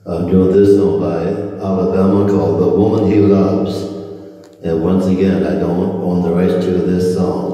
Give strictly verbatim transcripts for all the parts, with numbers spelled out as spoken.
I'm doing this song by Alabama called The Woman He Loves. And once again, I don't own the rights to this song.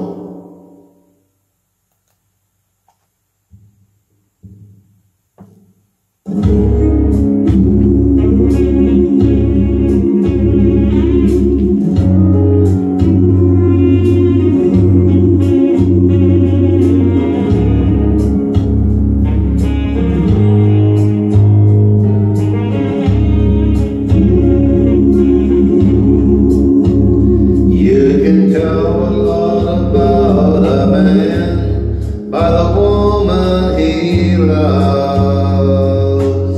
By the woman he loves,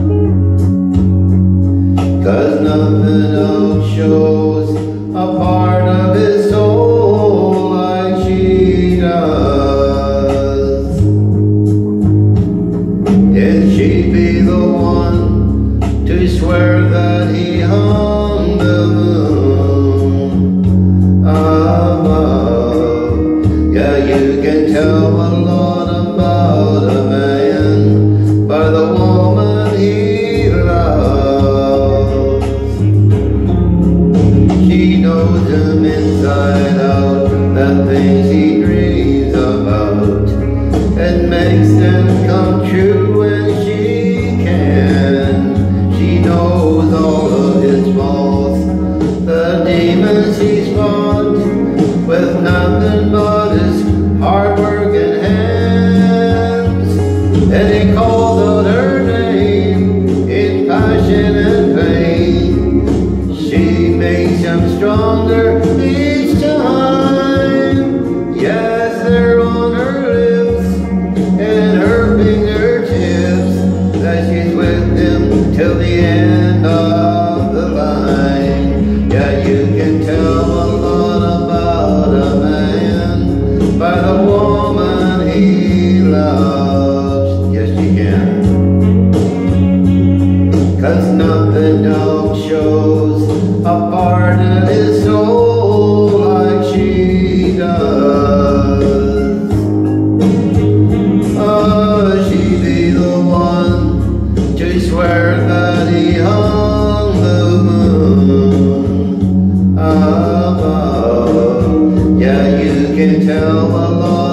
'cause nothing else shows a part of his soul like she does. And she'd be the one to swear that he hung the moon above. Yeah, you can tell a lot about a man by the woman he loves. She knows him inside out, the things he dreams about, and makes them come true when she can. She knows all of his faults, the demons he's fought, with nothing but his hard-working hands. And he calls out her name in passion and pain. She makes him stronger each time. Yes, they're on her lips and her fingertips, that she's with him till the end of the line. Yeah, you can tell a lot about a man by the woman he loves. Yes, you can. 'Cause nothing else shows a part of his soul like she does. Oh, she'd be the one to swear that he hung the moon above. Yeah, you can tell a lot